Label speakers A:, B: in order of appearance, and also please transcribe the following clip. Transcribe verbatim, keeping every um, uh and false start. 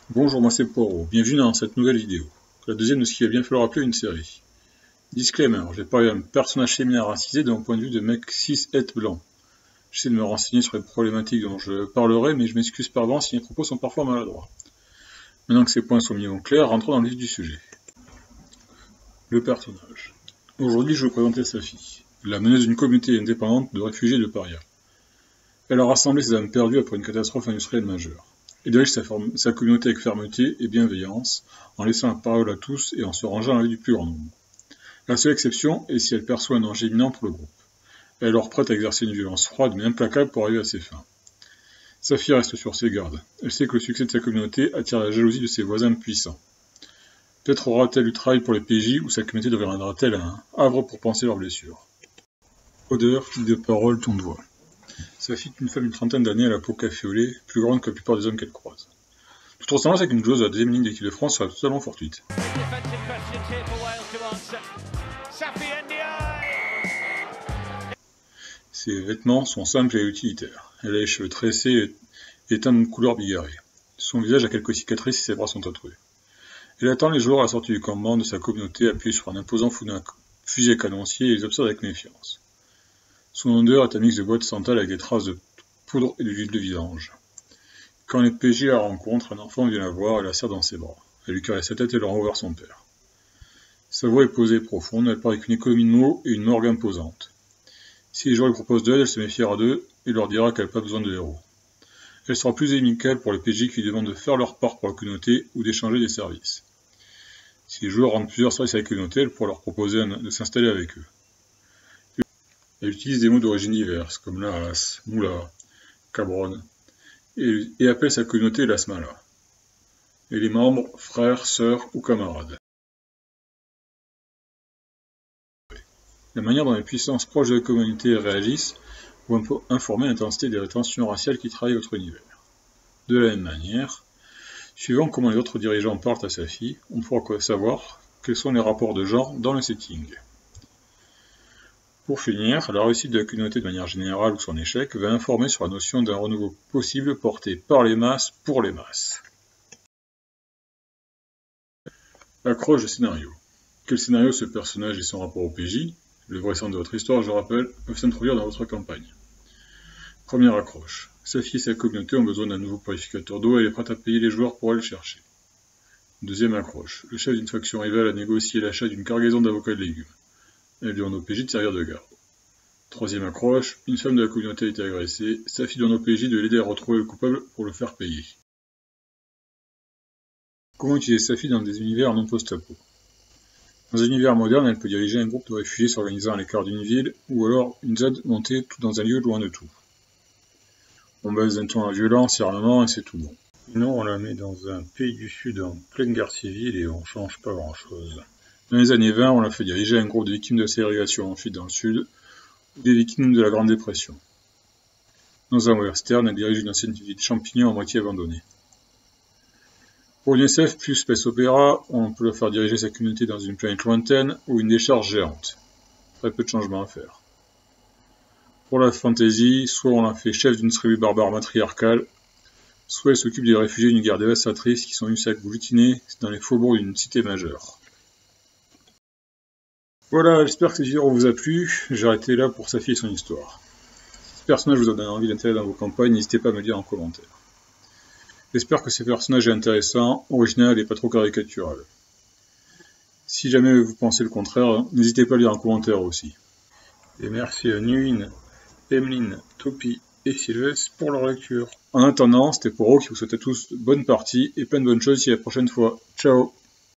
A: Bonjour, moi c'est Poirot, bienvenue dans cette nouvelle vidéo, la deuxième de ce qu'il va bien falloir appeler une série. Disclaimer, je vais parler d'un personnage féminin racisé d'un point de vue de mec cis-het blanc. J'essaie de me renseigner sur les problématiques dont je parlerai, mais je m'excuse par avance si mes propos sont parfois maladroits. Maintenant que ces points sont mis au clair, rentrons dans le vif du sujet. Le personnage. Aujourd'hui, je vais vous présenter Safi, la meneuse d'une communauté indépendante de réfugiés de parias. Elle a rassemblé ses âmes perdues après une catastrophe industrielle majeure. Elle dirige sa, sa communauté avec fermeté et bienveillance, en laissant la parole à tous et en se rangeant à la vie du plus grand nombre. La seule exception est si elle perçoit un danger imminent pour le groupe. Elle est alors prête à exercer une violence froide mais implacable pour arriver à ses fins. Safi reste sur ses gardes. Elle sait que le succès de sa communauté attire la jalousie de ses voisins puissants. Peut-être aura-t-elle du travail pour les P J ou sa communauté deviendra-t-elle un havre pour panser leurs blessures. Odeur, fille de parole, ton de voix. Safi est une femme d'une trentaine d'années à la peau café au lait, plus grande que la plupart des hommes qu'elle croise. Toute ressemblance avec une joueuse de la deuxième ligne de l'équipe de France serait totalement fortuite. Ses vêtements sont simples et utilitaires. Elle a les cheveux tressés et teints de couleur bigarrée. Son visage a quelques cicatrices et ses bras sont tatoués. Elle attend les joueurs à la sortie du campement de sa communauté appuyée sur un imposant fusil à canoncier et les observe avec méfiance. Son odeur est un mix de boîte santale avec des traces de poudre et d'huile de vidange. Quand les P J la rencontrent, un enfant vient la voir et la serre dans ses bras. Elle lui caresse sa tête et leur renvoie vers son père. Sa voix est posée et profonde, elle parle avec une économie de mots et une morgue imposante. Si les joueurs lui proposent d'aide, elle se méfiera d'eux et leur dira qu'elle n'a pas besoin de héros. Elle sera plus amicale pour les P J qui lui demandent de faire leur part pour la communauté ou d'échanger des services. Si les joueurs rendent plusieurs services à la communauté, elle pourra leur proposer de s'installer avec eux. Elle utilise des mots d'origine diverses, comme Lahas, Moula, Cabron, et, et appelle sa communauté la Smala, et les membres frères, sœurs ou camarades. La manière dont les puissances proches de la communauté réagissent vont informer l'intensité des tensions raciales qui travaillent votre univers. De la même manière, suivant comment les autres dirigeants parlent à Safi, on pourra savoir quels sont les rapports de genre dans le setting. Pour finir, la réussite de la communauté de manière générale ou son échec va informer sur la notion d'un renouveau possible porté par les masses pour les masses. Accroche de scénario. Quel scénario ce personnage et son rapport au P J, le vrai centre de votre histoire, je rappelle, peuvent s'introduire dans votre campagne. Première accroche. Safi et sa communauté ont besoin d'un nouveau purificateur d'eau et elle est prête à payer les joueurs pour aller le chercher. Deuxième accroche. Le chef d'une faction rivale a négocié l'achat d'une cargaison d'avocats et de légumes. Elle demande au P J de servir de garde. Troisième accroche, une femme de la communauté a été agressée, Safi demande au P J de l'aider à retrouver le coupable pour le faire payer. Comment utiliser Safi dans des univers non post-apo? Dans un univers moderne, elle peut diriger un groupe de réfugiés s'organisant à l'écart d'une ville, ou alors une Z D montée tout dans un lieu loin de tout. On baisse d'un ton à violence et armement et c'est tout bon. Sinon, on la met dans un pays du Sud en pleine guerre civile et on change pas grand chose. Dans les années vingt, on l'a fait diriger un groupe de victimes de ségrégation ensuite dans le Sud, ou des victimes de la Grande Dépression. Dans un western, elle dirige une ancienne ville de champignons à moitié abandonnée. Pour une S F plus space opéra, on peut la faire diriger sa communauté dans une planète lointaine ou une décharge géante. Très peu de changements à faire. Pour la fantasy, soit on la fait chef d'une tribu barbare matriarcale, soit elle s'occupe des réfugiés d'une guerre dévastatrice qui sont venus s'agglutiner dans les faubourgs d'une cité majeure. Voilà, j'espère que cette vidéo vous a plu, j'ai arrêté là pour Safi et son histoire. Si ce personnage vous a donné envie d'intérêt dans vos campagnes, n'hésitez pas à me le dire en commentaire. J'espère que ce personnage est intéressant, original et pas trop caricatural. Si jamais vous pensez le contraire, n'hésitez pas à le dire en commentaire aussi. Et merci à Nuin, Emeline, Topi et Sylvestre pour leur lecture. En attendant, c'était Poirot qui vous souhaite à tous bonne partie et plein de bonnes choses d'ici la prochaine fois. Ciao!